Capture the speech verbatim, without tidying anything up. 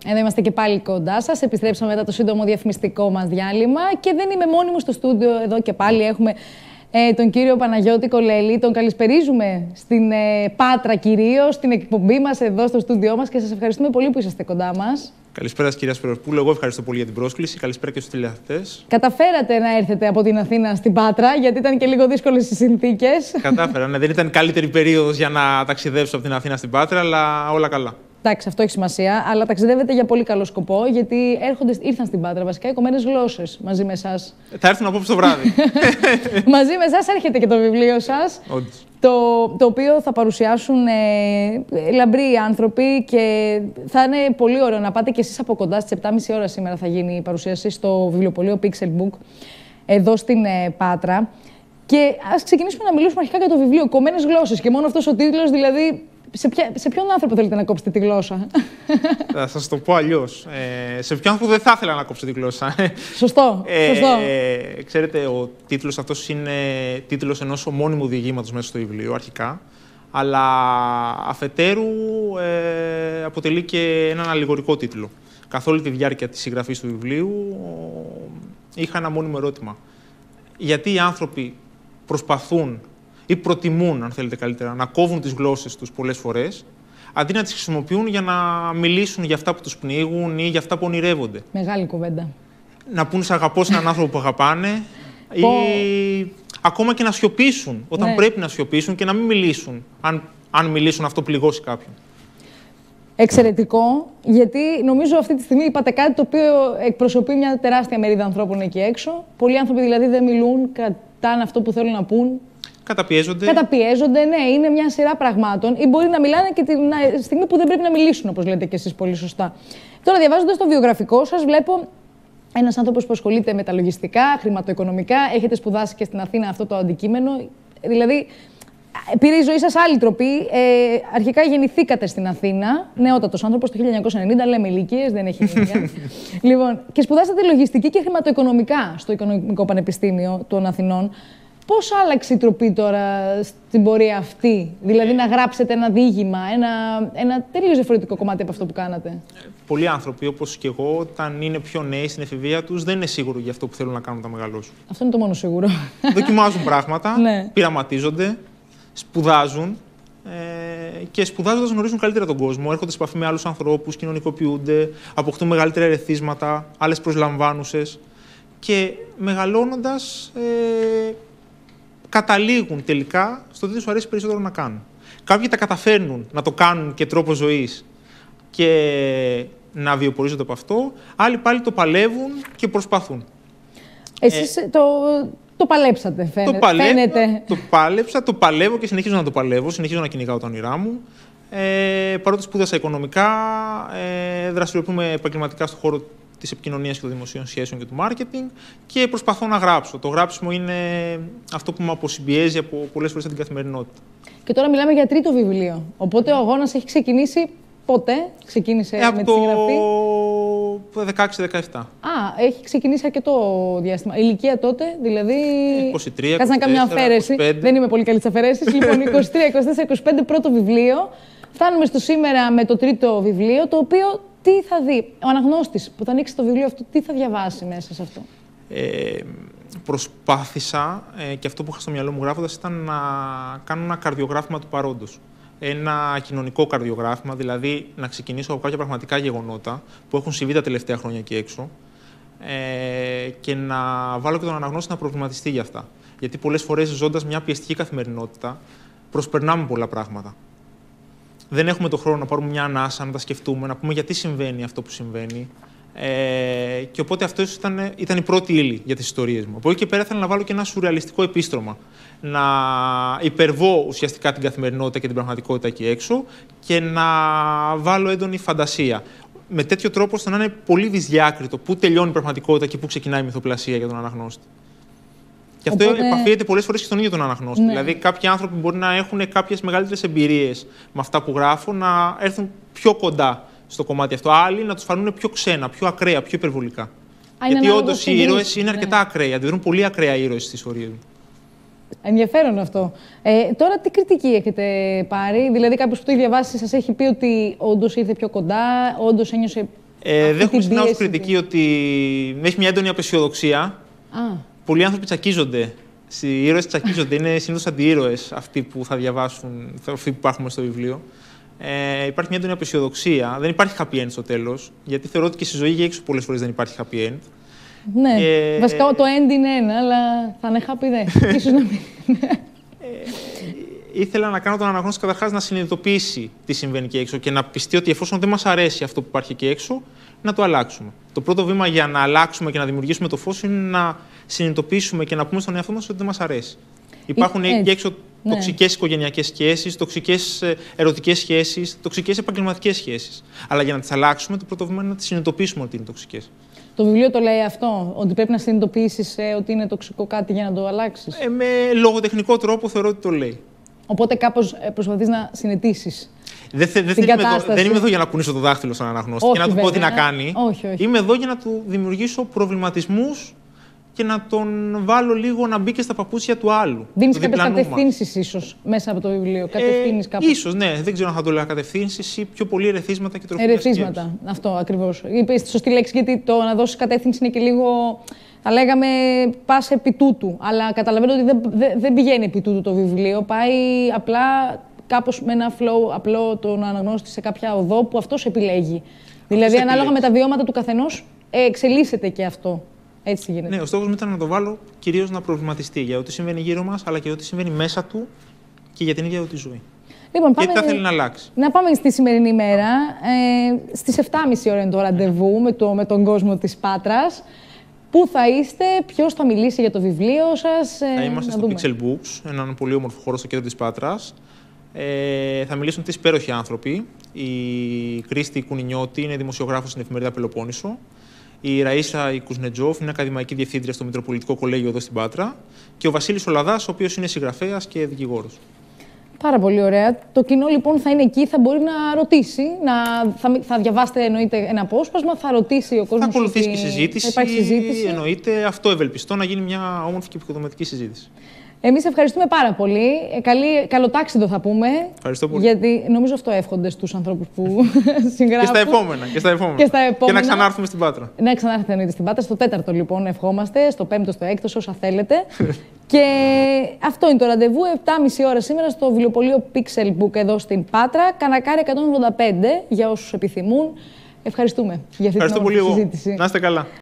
Εδώ είμαστε και πάλι κοντά σας. Επιστρέψαμε μετά το σύντομο διαφημιστικό μας διάλειμμα και δεν είμαι μόνη μου στο στούντιο. Εδώ και πάλι έχουμε ε, τον κύριο Παναγιώτη Κολέλη. Τον καλησπερίζουμε στην ε, Πάτρα κυρίως, στην εκπομπή μας εδώ στο στούντιό μας και σας ευχαριστούμε πολύ που είσαστε κοντά μας. Καλησπέρα σας, κυρία Σπυροπούλου. Εγώ ευχαριστώ πολύ για την πρόσκληση. Καλησπέρα και στους τηλεθεατές. Καταφέρατε να έρθετε από την Αθήνα στην Πάτρα, γιατί ήταν και λίγο δύσκολες οι συνθήκες. Κατάφερα. Ναι, δεν ήταν καλύτερη περίοδος για να ταξιδέψω από την Αθήνα στην Πάτρα, αλλά όλα καλά. Εντάξει, αυτό έχει σημασία, αλλά ταξιδεύετε για πολύ καλό σκοπό, γιατί έρχονται, ήρθαν στην Πάτρα βασικά οι κομμένες γλώσσες μαζί με εσάς. Θα έρθουν απόψε το βράδυ. Μαζί με εσάς έρχεται και το βιβλίο σας. Όντως. Το, το οποίο θα παρουσιάσουν ε, λαμπροί άνθρωποι και θα είναι πολύ ωραίο να πάτε κι εσείς από κοντά. Στις επτά και μισή ώρα σήμερα θα γίνει η παρουσίαση στο βιβλιοπωλείο Pixel Book, εδώ στην ε, Πάτρα. Και ας ξεκινήσουμε να μιλήσουμε αρχικά για το βιβλίο «Κομμένες γλώσσες». Και μόνο αυτός ο τίτλος, δηλαδή, σε, ποια, σε ποιον άνθρωπο θέλετε να κόψετε τη γλώσσα? Θα σας το πω αλλιώς. Ε, σε ποιον άνθρωπο δεν θα ήθελα να κόψω τη γλώσσα. Σωστό, ε, σωστό. Ε, ξέρετε, ο τίτλος αυτός είναι τίτλος ενός ομώνυμου διηγήματος μέσα στο βιβλίο, αρχικά. Αλλά αφετέρου ε, αποτελεί και έναν αλληγορικό τίτλο. Καθ' όλη τη διάρκεια της συγγραφής του βιβλίου είχα ένα μόνιμο ερώτημα. Γιατί οι άνθρωποι προσπαθούν ή προτιμούν, αν θέλετε καλύτερα, να κόβουν τις γλώσσες τους πολλές φορές, αντί να τις χρησιμοποιούν για να μιλήσουν για αυτά που τους πνίγουν ή για αυτά που ονειρεύονται. Μεγάλη κουβέντα. Να πούν «Σ' αγαπώ» σε έναν άνθρωπο που αγαπάνε, ή ακόμα και να σιωπήσουν όταν ναι. πρέπει να σιωπήσουν και να μην μιλήσουν, αν, αν μιλήσουν αυτό πληγώσει κάποιον. Εξαιρετικό, γιατί νομίζω αυτή τη στιγμή είπατε κάτι το οποίο εκπροσωπεί μια τεράστια μερίδα ανθρώπων εκεί έξω. Πολλοί άνθρωποι δηλαδή δεν μιλούν, κρατάνε αυτό που θέλουν να πούν. Καταπιέζονται. Καταπιέζονται, ναι, είναι μια σειρά πραγμάτων. Ή μπορεί να μιλάνε και τη στιγμή που δεν πρέπει να μιλήσουν, όπως λέτε και εσείς πολύ σωστά. Τώρα, διαβάζοντας το βιογραφικό σας, βλέπω ένας άνθρωπος που ασχολείται με τα λογιστικά, χρηματοοικονομικά. Έχετε σπουδάσει και στην Αθήνα αυτό το αντικείμενο. Δηλαδή, πήρε η ζωή σας άλλη τροπή. Ε, αρχικά γεννηθήκατε στην Αθήνα, νεότατος άνθρωπος το χίλια εννιακόσια ενενήντα, λέμε ηλικίες, δεν έχει ηλικία. Λοιπόν, και σπουδάσατε λογιστική και χρηματοοικονομικά στο Οικονομικό Πανεπιστήμιο των Αθηνών. Πώς άλλαξε η τροπή τώρα στην πορεία αυτή, δηλαδή να γράψετε ένα διήγημα, ένα, ένα τελείως διαφορετικό κομμάτι από αυτό που κάνατε? Πολλοί άνθρωποι, όπως και εγώ, όταν είναι πιο νέοι στην εφηβεία τους, δεν είναι σίγουροι για αυτό που θέλουν να κάνουν τα μεγαλώσουν. Αυτό είναι το μόνο σίγουρο. Δοκιμάζουν πράγματα, ναι. πειραματίζονται, σπουδάζουν ε, και σπουδάζοντας γνωρίζουν καλύτερα τον κόσμο, έρχονται σε επαφή με άλλους ανθρώπους, κοινωνικοποιούνται, αποκτούν μεγαλύτερα ερεθίσματα, άλλες προσλαμβάνουσες και μεγαλώνοντας ε, καταλήγουν τελικά στο τι τους αρέσει περισσότερο να κάνουν. Κάποιοι τα καταφέρνουν να το κάνουν και τρόπο ζωής και να βιοπορίζονται από αυτό, άλλοι πάλι το παλεύουν και προσπαθούν. Εσείς ε, το, το παλέψατε, φαίνεται. Το, παλεύω, φαίνεται. το πάλεψα, το παλεύω και συνεχίζω να το παλεύω, συνεχίζω να κυνηγάω τα όνειρά μου. Ε, παρότι σπούδασα οικονομικά, ε, δραστηριοποιούμε επαγγελματικά στον χώρο της επικοινωνίας και των δημοσίων σχέσεων και του marketing και προσπαθώ να γράψω. Το γράψιμο είναι αυτό που με αποσυμπιέζει από πολλές φορές την καθημερινότητα. Και τώρα μιλάμε για τρίτο βιβλίο. Οπότε ο αγώνας έχει ξεκινήσει πότε, ξεκίνησε ε, με τη συγγραφή? Από το δεκαέξι δεκαεπτά. Α, έχει ξεκινήσει αρκετό διάστημα. Η ηλικία τότε, δηλαδή. είκοσι τρία, κάτσε να κάνω μια αφαίρεση. είκοσι πέντε. Δεν είμαι πολύ καλή στις αφαιρέσεις. Λοιπόν, είκοσι τρία, είκοσι τέσσερα, είκοσι πέντε πρώτο βιβλίο. Φτάνουμε στο σήμερα με το τρίτο βιβλίο, το οποίο τι θα δει ο αναγνώστης που θα ανοίξει το βιβλίο αυτό, τι θα διαβάσει μέσα σε αυτό? Ε, προσπάθησα ε, και αυτό που είχα στο μυαλό μου γράφοντας ήταν να κάνω ένα καρδιογράφημα του παρόντος. Ένα κοινωνικό καρδιογράφημα, δηλαδή να ξεκινήσω από κάποια πραγματικά γεγονότα που έχουν συμβεί τα τελευταία χρόνια εκεί έξω ε, και να βάλω και τον αναγνώστη να προβληματιστεί για αυτά. Γιατί πολλές φορές ζώντας μια πιεστική καθημερινότητα προσπερνάμε πολλά πράγματα. Δεν έχουμε τον χρόνο να πάρουμε μια ανάσα, να τα σκεφτούμε, να πούμε γιατί συμβαίνει αυτό που συμβαίνει. Ε, και οπότε αυτό ήταν, ήταν η πρώτη ύλη για τις ιστορίες μου. Από εκεί και πέρα ήθελα να βάλω και ένα σουρεαλιστικό επίστρωμα. Να υπερβώ ουσιαστικά την καθημερινότητα και την πραγματικότητα εκεί έξω και να βάλω έντονη φαντασία. Με τέτοιο τρόπο ώστε να είναι πολύ δυσδιάκριτο πού τελειώνει η πραγματικότητα και πού ξεκινάει η μυθοπλασία για τον αναγνώστη. Και αυτό Οπότε... επαφίεται πολλές φορές και στον ίδιο τον αναγνώστη. Ναι. Δηλαδή, κάποιοι άνθρωποι μπορεί να έχουν κάποιες μεγαλύτερες εμπειρίες με αυτά που γράφω, να έρθουν πιο κοντά στο κομμάτι αυτό. Άλλοι να τους φανούν πιο ξένα, πιο ακραία, πιο υπερβολικά. Α, γιατί όντως οι ήρωες είναι αρκετά ναι. ακραίοι. Αντιδρούν πολύ ακραία οι ήρωες στις ιστορίες μου. Ενδιαφέρον αυτό. Ε, τώρα, τι κριτική έχετε πάρει? Δηλαδή, κάποιος που το έχει διαβάσει σας έχει πει ότι όντως ήρθε πιο κοντά, όντως ένιωσε Ε, δεν έχουμε στην άποψη κριτική ότι έχει μια έντονη απεσιοδοξία. Α. Πολλοί άνθρωποι τσακίζονται. Οι ήρωες τσακίζονται. Είναι συνήθως αντιήρωες αυτοί που θα διαβάσουν, αυτοί που υπάρχουν στο βιβλίο. Ε, υπάρχει μια έντονη απεσιοδοξία. Δεν υπάρχει happy end στο τέλος. Γιατί θεωρώ ότι και στη ζωή για έξω πολλές φορές δεν υπάρχει happy end. Ναι. Ε, Βασικά το end είναι ένα, αλλά θα είναι happy δε. Ίσως να μην. Ε, ήθελα να κάνω τον αναγνώστη καταρχάς να συνειδητοποιήσει τι συμβαίνει εκεί έξω και να πιστεί ότι εφόσον δεν μας αρέσει αυτό που υπάρχει εκεί έξω, να το αλλάξουμε. Το πρώτο βήμα για να αλλάξουμε και να δημιουργήσουμε το φως είναι να συνειδητοποιήσουμε και να πούμε στον εαυτό μας ότι δεν μας αρέσει. Υπάρχουν εκεί έξω ναι. τοξικές οικογενειακές σχέσεις, τοξικές ερωτικές σχέσεις, τοξικές επαγγελματικές σχέσεις. Αλλά για να τις αλλάξουμε, το πρώτο βήμα είναι να τις συνειδητοποιήσουμε ότι είναι τοξικές. Το βιβλίο το λέει αυτό, ότι πρέπει να συνειδητοποιήσεις ε, ότι είναι τοξικό κάτι για να το αλλάξεις. Ε, με λογοτεχνικό τρόπο θεωρώ ότι το λέει. Οπότε κάπως ε, προσπαθείς να συνετήσεις. Δεν, δε, δεν, είμαι εδώ, δεν είμαι εδώ για να κουνήσω το δάχτυλο στον αναγνώστη και να του βέβαια, πω τι να κάνει. Όχι, όχι. Είμαι εδώ για να του δημιουργήσω προβληματισμούς και να τον βάλω λίγο να μπει και στα παπούτσια του άλλου. Δίνεις κάποιες κατευθύνσεις ίσως μέσα από το βιβλίο. Κατευθύνεις ε, κάπως. Ίσως, ναι. Δεν ξέρω αν θα το λέω κατευθύνσεις ή πιο πολύ ερεθίσματα και τροφικές σκέψεις. Ερεθίσματα, αυτό ακριβώς. Είπες τη σωστή λέξη, γιατί το να δώσεις κατεύθυνση είναι και λίγο, θα λέγαμε, πας επί τούτου. Αλλά καταλαβαίνω ότι δεν, δεν, δεν πηγαίνει επί τούτου το βιβλίο. Πάει απλά κάπως με ένα flow απλό τον αναγνώστη σε κάποια οδό που αυτός επιλέγει. Δηλαδή, ανάλογα με τα βιώματα του καθενός, εξελίσσεται και αυτό. Έτσι γίνεται. Ναι, ο στόχος μου ήταν να το βάλω κυρίως να προβληματιστεί για ό,τι συμβαίνει γύρω μας, αλλά και ό,τι συμβαίνει μέσα του και για την ίδια του τη ζωή. Λοιπόν, πάμε... Γιατί θα θέλει να αλλάξει. Να πάμε στη σημερινή μέρα. Ε, στις επτά και μισή ώρα είναι το ραντεβού με, το, με τον κόσμο της Πάτρας. Πού θα είστε, ποιος θα μιλήσει για το βιβλίο σας. Ε, θα είμαστε στο δούμε. Pixel Books, έναν πολύ όμορφο χώρο στο κέντρο της Πάτρας. Ε, θα μιλήσουν τρεις υπέροχοι άνθρωποι. Η Κρίστη Κουνινιώτη είναι δημοσιογράφος στην εφημερίδα Πελοπόννησο. Η Ραΐσα η Κουσνετζόφ είναι ακαδημαϊκή διευθύντρια στο Μητροπολιτικό Κολέγιο εδώ στην Πάτρα. Και ο Βασίλης Ολαδάς, ο οποίος είναι συγγραφέας και δικηγόρος. Πάρα πολύ ωραία. Το κοινό λοιπόν θα είναι εκεί, θα μπορεί να ρωτήσει, να, θα, θα διαβάσετε εννοείται ένα απόσπασμα, θα ρωτήσει ο κόσμος. Θα ακολουθήσει και συζήτηση. Θα υπάρχει συζήτηση. Εννοείται, αυτό ευελπιστώ να γίνει μια όμορφη και επικοδομητική συζήτηση. Εμείς ευχαριστούμε πάρα πολύ. Καλή, καλοτάξιδο θα πούμε. Ευχαριστώ πολύ. Γιατί νομίζω αυτό εύχονται στους ανθρώπους που συγγράφουν. Και στα επόμενα. Και στα επόμενα. Και, στα επόμενα. Και να ξανάρθουμε στην Πάτρα. Να ξανάρθετε εννοείται στην Πάτρα. Στο τέταρτο λοιπόν ευχόμαστε, στο πέμπτο, στο έκτο, όσα θέλετε. Και αυτό είναι το ραντεβού, επτά και μισή ώρα σήμερα στο βιβλιοπωλείο Pixel Book εδώ στην Πάτρα. Κανακάρι εκατόν ογδόντα πέντε για όσους επιθυμούν. Ευχαριστούμε για αυτή Ευχαριστώ την πολύ συζήτηση. Εγώ. Να είστε καλά.